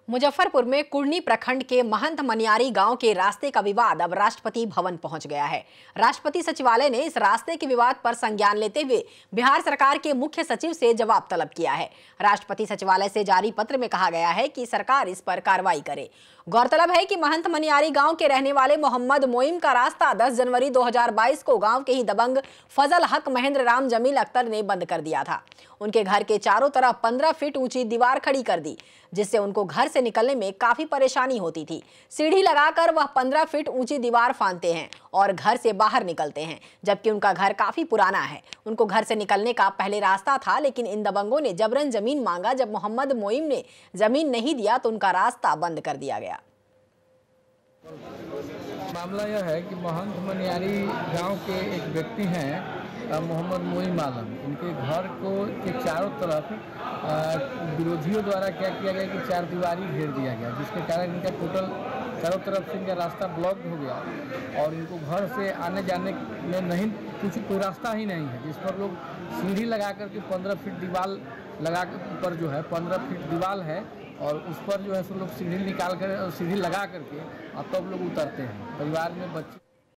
मुजफ्फरपुर में कुर्नी प्रखंड के महंत मनियारी गांव के रास्ते का विवाद अब राष्ट्रपति भवन पहुंच गया है। राष्ट्रपति सचिवालय ने इस रास्ते के विवाद पर संज्ञान लेते हुए बिहार सरकार के मुख्य सचिव से जवाब तलब किया है। राष्ट्रपति सचिवालय से जारी पत्र में कहा गया है कि सरकार इस पर कार्रवाई करे। गौरतलब है कि महंत मनियारी गांव के रहने वाले मोहम्मद मोइम का रास्ता 10 जनवरी 2022 को गांव के ही दबंग फजल हक महेंद्र राम जमील अख्तर ने बंद कर दिया था। उनके घर के चारों तरफ 15 फीट ऊंची दीवार खड़ी कर दी, जिससे उनको घर से निकलने में काफी परेशानी होती थी। सीढ़ी लगाकर वह 15 फीट ऊंची दीवार फांदते हैं और घर से बाहर निकलते हैं, जबकि उनका घर काफी पुराना है। उनको घर से निकलने का पहले रास्ता था, लेकिन इन दबंगों ने जबरन जमीन मांगा। जब मोहम्मद मोइम ने जमीन नहीं दिया तो उनका रास्ता बंद कर दिया गया। मामला यह है कि महंत मनियारी गांव के एक व्यक्ति हैं मोहम्मद मोइम आलम। इनके घर के चारों तरफ विरोधियों द्वारा क्या किया गया कि चार दीवारी घेर दिया गया, जिसके कारण इनका टोटल चारों तरफ से इनका रास्ता ब्लॉक हो गया और इनको घर से आने जाने में नहीं कोई रास्ता ही नहीं है, जिस पर लोग सीढ़ी लगा करके 15 फीट दीवार लगा कर ऊपर जो है 15 फीट दीवार है और उस पर जो है सो लोग सीढ़ी निकाल कर सीढ़ी लगा करके और तब लोग उतरते हैं। परिवार में बच्चे